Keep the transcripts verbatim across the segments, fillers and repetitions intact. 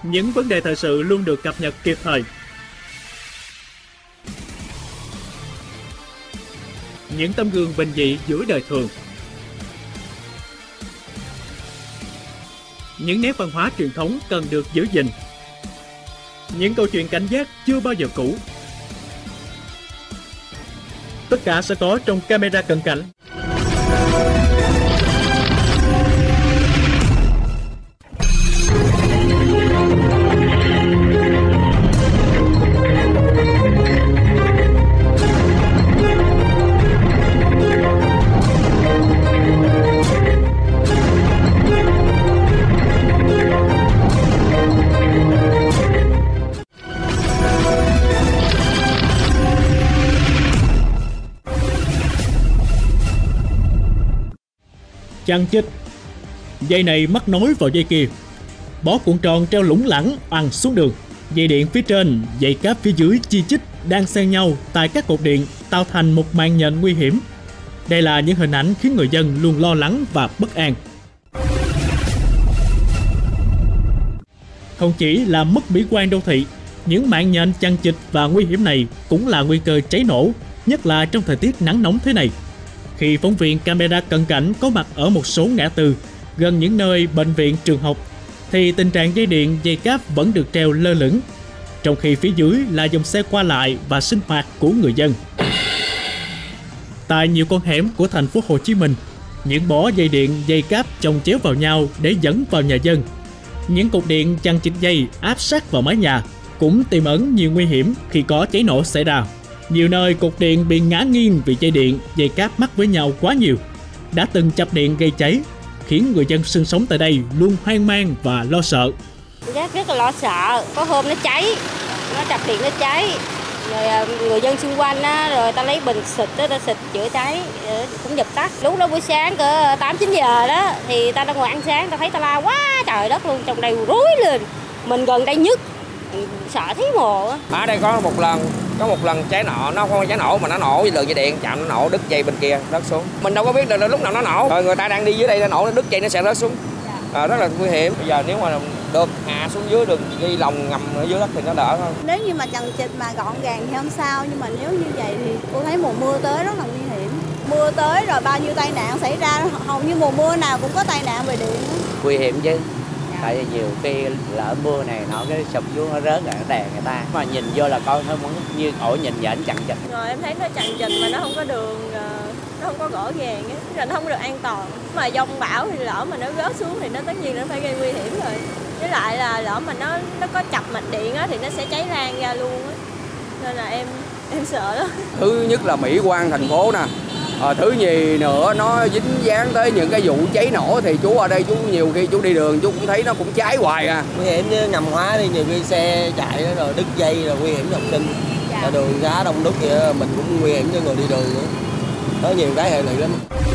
Những vấn đề thời sự luôn được cập nhật kịp thời. Những tấm gương bình dị giữa đời thường. Những nét văn hóa truyền thống cần được giữ gìn. Những câu chuyện cảnh giác chưa bao giờ cũ. Tất cả sẽ có trong camera cận cảnh. Chằng chịt, dây này mắc nối vào dây kia, bó cuộn tròn treo lủng lẳng oằn xuống đường. Dây điện phía trên, dây cáp phía dưới chi chít đang xen nhau tại các cột điện, tạo thành một màn nhện nguy hiểm. Đây là những hình ảnh khiến người dân luôn lo lắng và bất an. Không chỉ là mất mỹ quan đô thị, những màn nhện chằng chịt và nguy hiểm này cũng là nguy cơ cháy nổ, nhất là trong thời tiết nắng nóng thế này. Khi phóng viên camera cận cảnh có mặt ở một số ngã tư gần những nơi bệnh viện, trường học, thì tình trạng dây điện, dây cáp vẫn được treo lơ lửng, trong khi phía dưới là dòng xe qua lại và sinh hoạt của người dân. Tại nhiều con hẻm của thành phố Hồ Chí Minh, những bó dây điện, dây cáp chồng chéo vào nhau để dẫn vào nhà dân. Những cột điện chằng chịt dây áp sát vào mái nhà cũng tiềm ẩn nhiều nguy hiểm khi có cháy nổ xảy ra. Nhiều nơi cột điện bị ngã nghiêng vì dây điện, dây cáp mắc với nhau quá nhiều, đã từng chập điện gây cháy, khiến người dân sinh sống tại đây luôn hoang mang và lo sợ. Rất rất là lo sợ, có hôm nó cháy, nó chập điện nó cháy, rồi người dân xung quanh á, rồi ta lấy bình xịt đó, ta xịt chữa cháy, cũng dập tắt. Lúc đó buổi sáng cỡ tám chín giờ đó, thì ta đang ngồi ăn sáng, ta thấy ta la quá trời đất luôn, trong đây rối lên, mình gần đây nhất, sợ thấy mồ. Ở đây có một lần, có một lần cháy nổ, nó không cháy nổ mà nó nổ với đường dây điện chạm, nó nổ đứt dây bên kia rớt xuống. Mình đâu có biết được lúc nào nó nổ. Rồi người ta đang đi dưới đây nó nổ, nó đứt dây nó sẽ rớt xuống. À, rất là nguy hiểm. Bây giờ nếu mà được hạ xuống dưới đường ghi lồng ngầm ở dưới đất thì nó đỡ hơn. Nếu như mà chằng chịt mà gọn gàng thì không sao, nhưng mà nếu như vậy thì cô thấy mùa mưa tới rất là nguy hiểm. Mưa tới rồi bao nhiêu tai nạn xảy ra, hầu như mùa mưa nào cũng có tai nạn về điện. Nguy hiểm chứ. Tại vì nhiều khi lỡ mưa này nó cái sụp xuống nó rớt rồi nó đè người ta, mà nhìn vô là coi thôi như ổ nhìn nhện chằng chịt. Rồi em thấy nó chằng chịt mà nó không có đường, nó không có gõ gàng á, rồi nó không có được an toàn. Mà dông bão thì lỡ mà nó rớt xuống thì nó tất nhiên nó phải gây nguy hiểm rồi. Với lại là lỡ mà nó nó có chập mạch điện á thì nó sẽ cháy lan ra luôn á. Nên là em em sợ lắm. Thứ nhất là mỹ quan thành phố nè. À, thứ nhì nữa nó dính dáng tới những cái vụ cháy nổ thì chú ở đây chú nhiều khi chú đi đường chú cũng thấy nó cũng cháy hoài à. Nguy hiểm chứ, ngầm hóa đi nhiều khi xe chạy đó rồi đứt dây rồi nguy hiểm cho học sinh. Dạ. Đường xá đông đúc vậy mình cũng nguy hiểm cho người đi đường nữa. Có nhiều cái hệ lụy lắm.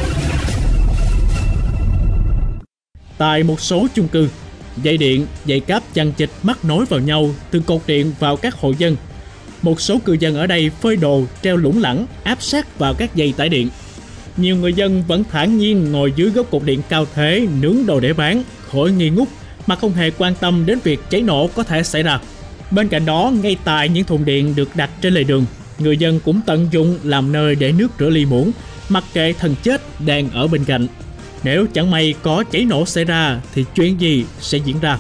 Tại một số chung cư, dây điện, dây cáp chằng chịt mắc nối vào nhau từ cột điện vào các hộ dân. Một số cư dân ở đây phơi đồ treo lủng lẳng áp sát vào các dây tải điện. Nhiều người dân vẫn thản nhiên ngồi dưới gốc cột điện cao thế nướng đồ để bán, khỏi nghi ngút mà không hề quan tâm đến việc cháy nổ có thể xảy ra. Bên cạnh đó, ngay tại những thùng điện được đặt trên lề đường, người dân cũng tận dụng làm nơi để nước rửa ly muỗng, mặc kệ thần chết đang ở bên cạnh. Nếu chẳng may có cháy nổ xảy ra thì chuyện gì sẽ diễn ra?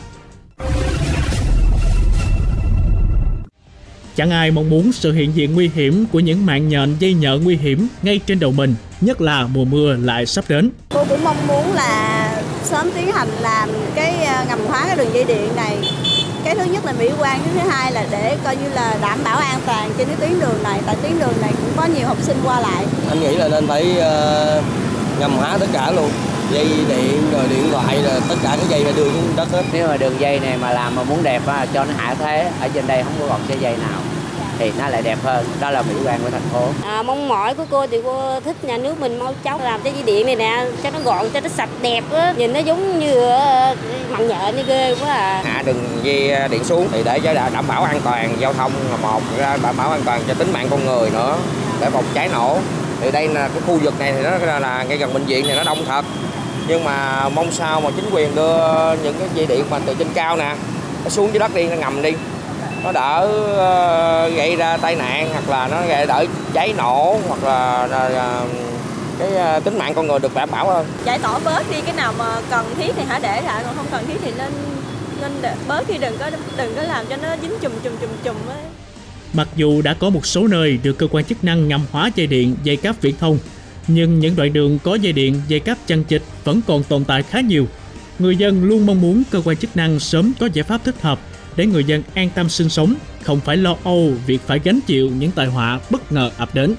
Chẳng ai mong muốn sự hiện diện nguy hiểm của những mạng nhện dây nhợ nguy hiểm ngay trên đầu mình, nhất là mùa mưa lại sắp đến. Cô cũng mong muốn là sớm tiến hành làm cái ngầm hóa cái đường dây điện này. Cái thứ nhất là mỹ quan, cái thứ hai là để coi như là đảm bảo an toàn trên cái tuyến đường này. Tại tuyến đường này cũng có nhiều học sinh qua lại. Anh nghĩ là nên phải uh, ngầm hóa tất cả luôn. Dây điện rồi điện thoại rồi tất cả cái dây phải đưa xuống đất hết. Nếu mà đường dây này mà làm mà muốn đẹp á, cho nó hạ thế, ở trên đây không có còn dây dây nào thì nó lại đẹp hơn. Đó là mỹ quan của thành phố. À, mong mỏi của cô thì cô thích nhà nước mình mau chóng làm cái dây điện này nè cho nó gọn, cho nó sạch đẹp á, nhìn nó giống như mặn nhện như ghê quá à. Hạ đường dây điện xuống thì để cho đảm bảo an toàn giao thông là một, đảm bảo an toàn cho tính mạng con người nữa, để phòng cháy nổ. Thì đây là cái khu vực này thì nó là, là ngay gần bệnh viện thì nó đông thật, nhưng mà mong sao mà chính quyền đưa những cái dây điện mà từ trên cao nè nó xuống dưới đất đi, nó ngầm đi, nó đỡ uh, gây ra tai nạn, hoặc là nó gây đỡ cháy nổ, hoặc là, là, là cái uh, tính mạng con người được đảm bảo hơn. Giải tỏa bớt đi, cái nào mà cần thiết thì hãy để lại, còn không cần thiết thì nên nên để bớt đi, đừng có đừng có làm cho nó dính chùm chùm chùm chùm ấy. Mặc dù đã có một số nơi được cơ quan chức năng ngầm hóa dây điện, dây cáp viễn thông, nhưng những đoạn đường có dây điện, dây cáp chằng chịt vẫn còn tồn tại khá nhiều. Người dân luôn mong muốn cơ quan chức năng sớm có giải pháp thích hợp để người dân an tâm sinh sống, không phải lo âu việc phải gánh chịu những tai họa bất ngờ ập đến.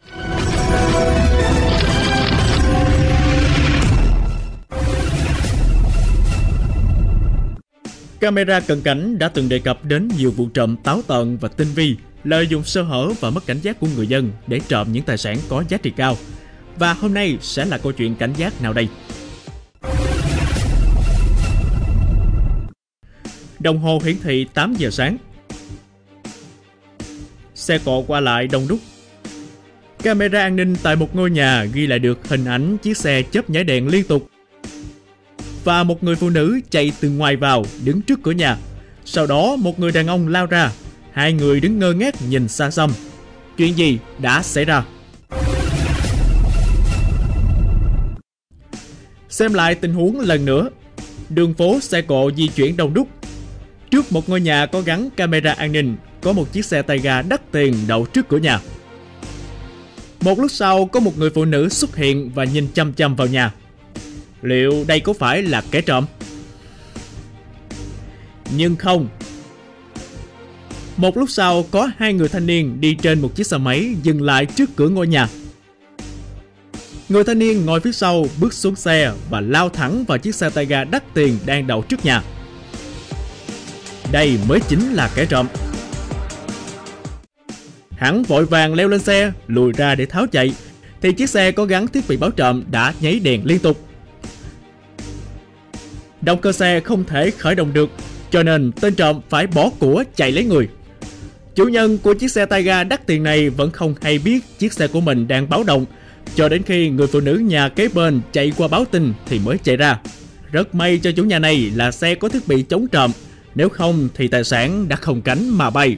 Camera cận cảnh đã từng đề cập đến nhiều vụ trộm táo tợn và tinh vi, lợi dụng sơ hở và mất cảnh giác của người dân để trộm những tài sản có giá trị cao. Và hôm nay sẽ là câu chuyện cảnh giác nào đây? Đồng hồ hiển thị tám giờ sáng. Xe cộ qua lại đông đúc. Camera an ninh tại một ngôi nhà ghi lại được hình ảnh chiếc xe chớp nháy đèn liên tục. Và một người phụ nữ chạy từ ngoài vào đứng trước cửa nhà. Sau đó một người đàn ông lao ra. Hai người đứng ngơ ngác nhìn xa xăm. Chuyện gì đã xảy ra? Xem lại tình huống lần nữa. Đường phố xe cộ di chuyển đông đúc. Trước một ngôi nhà có gắn camera an ninh, có một chiếc xe tay ga đắt tiền đậu trước cửa nhà. Một lúc sau có một người phụ nữ xuất hiện và nhìn chăm chăm vào nhà. Liệu đây có phải là kẻ trộm? Nhưng không. Một lúc sau có hai người thanh niên đi trên một chiếc xe máy dừng lại trước cửa ngôi nhà. Người thanh niên ngồi phía sau bước xuống xe và lao thẳng vào chiếc xe tay ga đắt tiền đang đậu trước nhà. Đây mới chính là kẻ trộm. Hắn vội vàng leo lên xe, lùi ra để tháo chạy, thì chiếc xe có gắn thiết bị báo trộm đã nháy đèn liên tục. Động cơ xe không thể khởi động được, cho nên tên trộm phải bỏ của chạy lấy người. Chủ nhân của chiếc xe tay ga đắt tiền này vẫn không hay biết chiếc xe của mình đang báo động, cho đến khi người phụ nữ nhà kế bên chạy qua báo tin thì mới chạy ra. Rất may cho chủ nhà này là xe có thiết bị chống trộm, nếu không thì tài sản đã không cánh mà bay.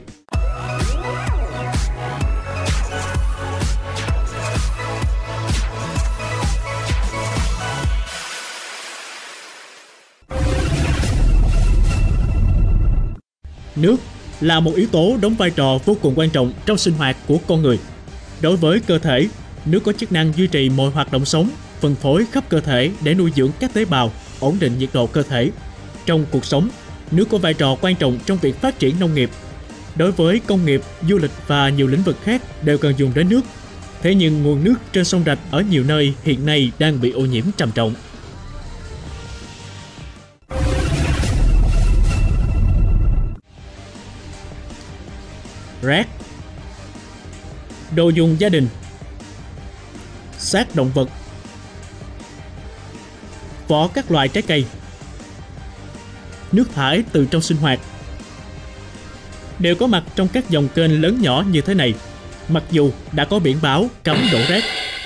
Nước là một yếu tố đóng vai trò vô cùng quan trọng trong sinh hoạt của con người. Đối với cơ thể, nước có chức năng duy trì mọi hoạt động sống, phân phối khắp cơ thể để nuôi dưỡng các tế bào, ổn định nhiệt độ cơ thể. Trong cuộc sống, nước có vai trò quan trọng trong việc phát triển nông nghiệp. Đối với công nghiệp, du lịch và nhiều lĩnh vực khác đều cần dùng đến nước. Thế nhưng nguồn nước trên sông rạch ở nhiều nơi hiện nay đang bị ô nhiễm trầm trọng. Rác, đồ dùng gia đình, xác động vật, vỏ các loại trái cây, nước thải từ trong sinh hoạt đều có mặt trong các dòng kênh lớn nhỏ như thế này, mặc dù đã có biển báo cấm đổ rác.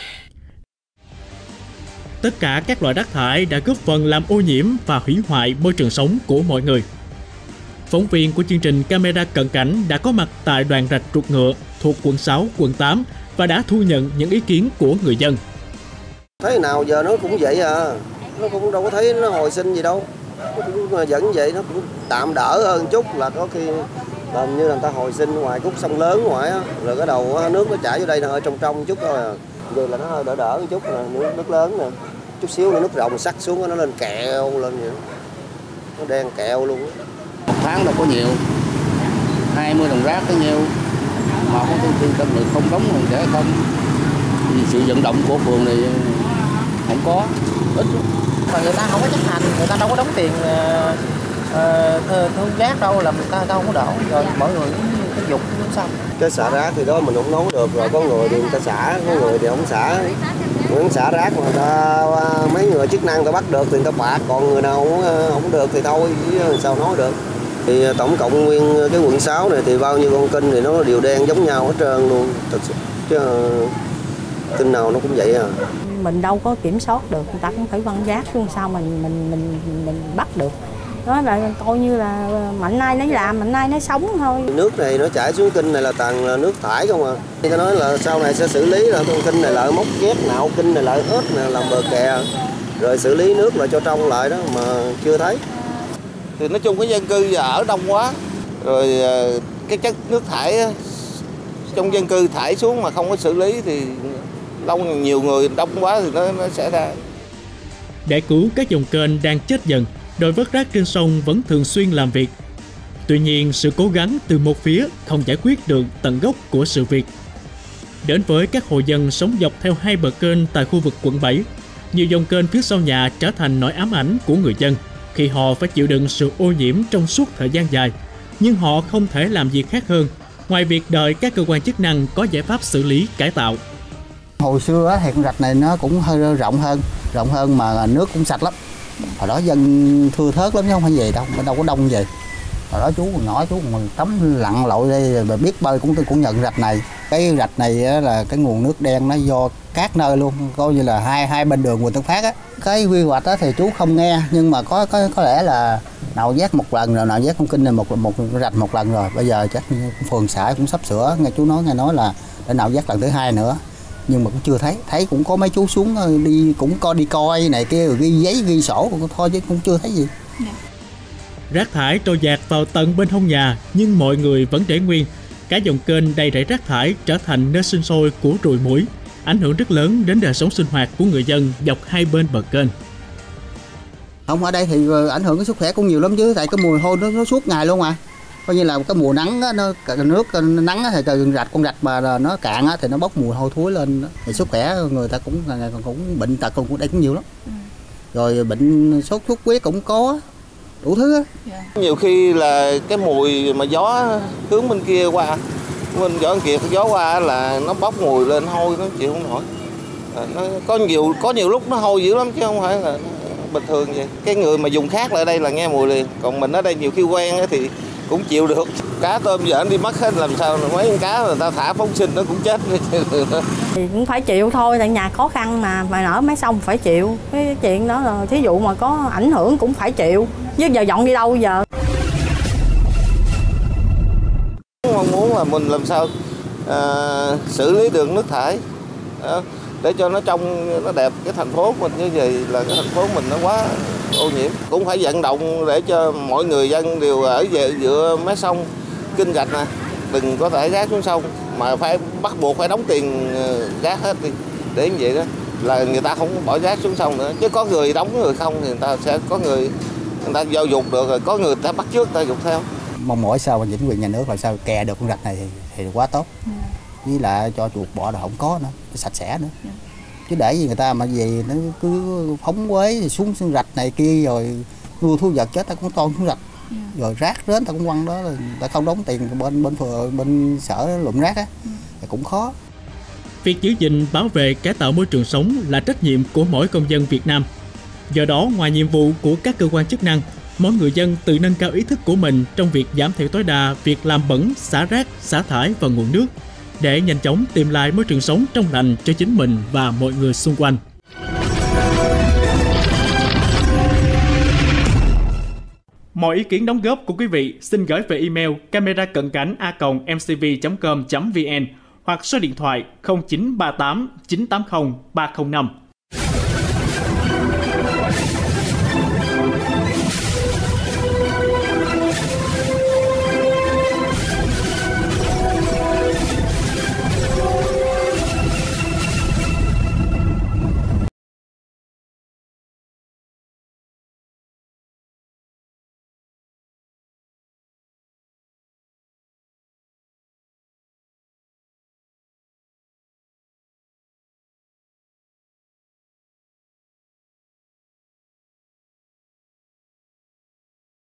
Tất cả các loại rác thải đã góp phần làm ô nhiễm và hủy hoại môi trường sống của mọi người. Phóng viên của chương trình Camera cận cảnh đã có mặt tại đoàn rạch Ruột Ngựa thuộc quận sáu, quận tám và đã thu nhận những ý kiến của người dân. Thấy nào giờ nó cũng vậy à, nó cũng đâu có thấy nó hồi sinh gì đâu, nó cũng vẫn vậy, nó cũng tạm đỡ hơn chút, là có khi làm như là người ta hồi sinh ngoài khúc sông lớn ngoài á, rồi cái đầu nước nó chảy vô đây là hơi trong trong chút thôi à. Giờ là nó hơi đỡ đỡ một chút, là nước, nước lớn nè, chút xíu nữa nước rồng sắc xuống nó lên kẹo lên vậy, nó đen kẹo luôn á. Một tháng đâu có nhiều, hai mươi thùng rác có nhiêu, mà không có thương tâm được không đóng rồi để không. Vì sự vận động của phường này không có, ít lắm. Mà người ta không có chấp hành, người ta đâu có đóng tiền uh, thu rác đâu, là người ta đâu có đổ, rồi mọi người cái dục nó xong. Cái xả rác thì đó mình không nói được, rồi có người thì người ta xả, có người thì không xả. Những xả rác mà người ta, mấy người chức năng ta bắt được thì người ta phạt, còn người nào không, không được thì thôi, sao nói được. Thì tổng cộng nguyên cái quận sáu này thì bao nhiêu con kênh thì nó đều đen giống nhau hết trơn luôn, thật sự. Chứ kênh nào nó cũng vậy à. Mình đâu có kiểm soát được, người ta cũng phải quăng rác xuống sao mình mình mình mình bắt được. Đó là coi như là mạnh ai nấy làm, mạnh ai nấy sống thôi. Nước này nó chảy xuống kênh này là toàn là nước thải không à. Người ta nói là sau này sẽ xử lý là con kênh này lại móc ghét nạo kênh này lại hết nè, làm bờ kè rồi xử lý nước lại cho trong lại đó mà chưa thấy. Thì nói chung cái dân cư giờ ở đông quá, rồi cái chất nước thải trong dân cư thải xuống mà không có xử lý thì lâu nhiều người đông quá thì nó, nó sẽ ra. Để cứu các dòng kênh đang chết dần, đội vớt rác trên sông vẫn thường xuyên làm việc. Tuy nhiên, sự cố gắng từ một phía không giải quyết được tận gốc của sự việc. Đến với các hộ dân sống dọc theo hai bờ kênh tại khu vực quận bảy, nhiều dòng kênh phía sau nhà trở thành nỗi ám ảnh của người dân khi họ phải chịu đựng sự ô nhiễm trong suốt thời gian dài. Nhưng họ không thể làm gì khác hơn ngoài việc đợi các cơ quan chức năng có giải pháp xử lý cải tạo. Hồi xưa thì con rạch này nó cũng hơi rộng hơn, rộng hơn mà nước cũng sạch lắm. Hồi đó dân thưa thớt lắm chứ không phải về đâu, đâu có đông về. Hồi đó chú còn nhỏ chú còn tắm lặn lội đây và biết bơi cũng cũng nhận rạch này. Cái rạch này là cái nguồn nước đen nó do các nơi luôn, coi như là hai hai bên đường Huỳnh Tấn Phát á. Cái quy hoạch đó thì chú không nghe, nhưng mà có có có lẽ là nạo vét một lần rồi, nạo vét con kênh này một một rạch một lần rồi. Bây giờ chắc phường xã cũng sắp sửa, nghe chú nói nghe nói là để nạo vét lần thứ hai nữa. Nhưng mà cũng chưa thấy, thấy cũng có mấy chú xuống đi cũng coi đi coi này kia rồi ghi giấy ghi sổ thôi chứ cũng chưa thấy gì. Rác thải trôi dạt vào tận bên hông nhà nhưng mọi người vẫn để nguyên. Cả dòng kênh đầy rẫy rác thải trở thành nơi sinh sôi của ruồi muỗi, ảnh hưởng rất lớn đến đời sống sinh hoạt của người dân dọc hai bên bờ kênh. Không, ở đây thì ảnh hưởng cái sức khỏe cũng nhiều lắm chứ, tại cái mùi hôi nó, nó suốt ngày luôn mà. Coi như là cái mùa nắng á, nó nước nắng á, thì từ rạch con rạch mà nó cạn á, thì nó bốc mùi hôi thối lên thì sức khỏe người ta cũng cũng, cũng bệnh tật cũng đây cũng nhiều lắm. Ừ. Rồi bệnh sốt xuất huyết cũng có, đủ thứ á. Yeah. Nhiều khi là cái mùi mà gió hướng bên kia qua, bên gió bên kia gió qua là nó bốc mùi lên hôi nó chịu không nổi. Nó có nhiều có nhiều lúc nó hôi dữ lắm chứ không phải là bình thường vậy. Cái người mà dùng khác lại đây là nghe mùi liền, còn mình ở đây nhiều khi quen thì cũng chịu được. Cá tôm giờ anh đi mất hết làm sao, mấy con cá người ta thả phóng sinh nó cũng chết. Thì cũng phải chịu thôi, tại nhà khó khăn mà, mà ở mấy sông phải chịu. Cái chuyện đó là thí dụ mà có ảnh hưởng cũng phải chịu, chứ giờ dọn đi đâu giờ. Mong muốn là mình làm sao à, xử lý được nước thải à, để cho nó trong nó đẹp. Cái thành phố mình như vậy là cái thành phố mình nó quá ô nhiễm, cũng phải vận động để cho mọi người dân đều ở về giữa mé sông kênh rạch nè, đừng có thải rác xuống sông mà phải bắt buộc phải đóng tiền rác hết đi, để như vậy đó là người ta không bỏ rác xuống sông nữa. Chứ có người đóng người không thì người ta sẽ có người người ta giao dục được, rồi có người ta bắt trước ta dục theo. Mong mỏi sao mà chính quyền nhà nước làm sao kè được con rạch này thì, thì quá tốt. Ừ. Với lại cho chuột bọ là không có nữa, sạch sẽ nữa. Ừ. Chứ để gì người ta mà về nó cứ phóng quế xuống xuống rạch này kia rồi nuôi thú vật chết ta cũng toan xuống rạch. Ừ. Rồi rác đến ta cũng quăng đó, rồi ta không đóng tiền bên bên phường bên sở lụm rác á. Ừ. Thì cũng khó. Việc giữ gìn, bảo vệ, cải tạo môi trường sống là trách nhiệm của mỗi công dân Việt Nam. Do đó, ngoài nhiệm vụ của các cơ quan chức năng, mỗi người dân tự nâng cao ý thức của mình trong việc giảm thiểu tối đa việc làm bẩn, xả rác, xả thải vào nguồn nước để nhanh chóng tìm lại môi trường sống trong lành cho chính mình và mọi người xung quanh. Mọi ý kiến đóng góp của quý vị xin gửi về email camera cận cảnh a còng m c v chấm com chấm v n hoặc số điện thoại không chín ba tám chín tám không ba không năm.